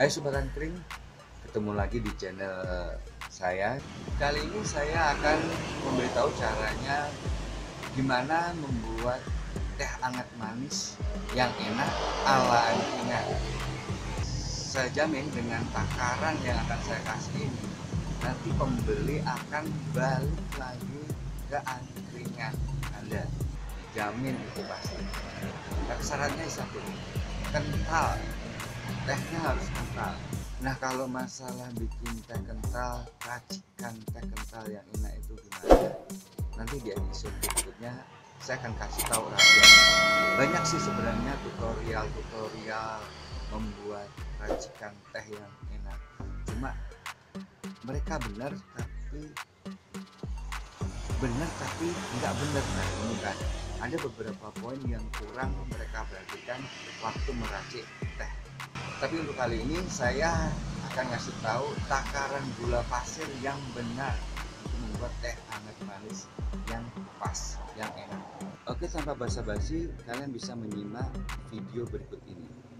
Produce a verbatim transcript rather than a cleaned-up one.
Hai Sobat Angkring, ketemu lagi di channel saya. Kali ini saya akan memberitahu caranya gimana membuat teh hangat manis yang enak ala angkringan. Saya jamin dengan takaran yang akan saya kasih ini, nanti pembeli akan balik lagi ke angkringan Anda. Jamin itu pasti. Nah, syaratnya satu, kental. Tehnya harus kental. Nah, kalau masalah bikin teh kental, racikan teh kental yang enak itu gimana? Nanti di episode berikutnya saya akan kasih tahu rahasianya. Banyak sih sebenarnya tutorial-tutorial membuat racikan teh yang enak. Cuma mereka benar tapi benar tapi nggak benar. Nah, ini kan ada beberapa poin yang kurang mereka perhatikan waktu meracik teh. Tapi untuk kali ini saya akan ngasih tahu takaran gula pasir yang benar untuk membuat teh hangat manis yang pas, yang enak. Oke, tanpa basa-basi, kalian bisa menyimak video berikut ini.